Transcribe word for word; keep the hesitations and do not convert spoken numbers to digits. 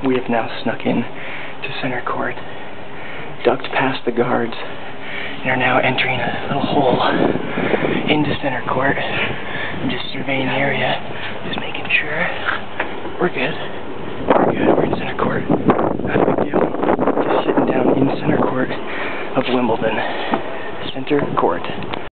we have now snuck in to center court, ducked past the guards, and are now entering a little hole into center court. I'm just surveying the area, just making sure we're good. We're good. We're in center court. Not a big deal. Just sitting down in center court of Wimbledon. Center court.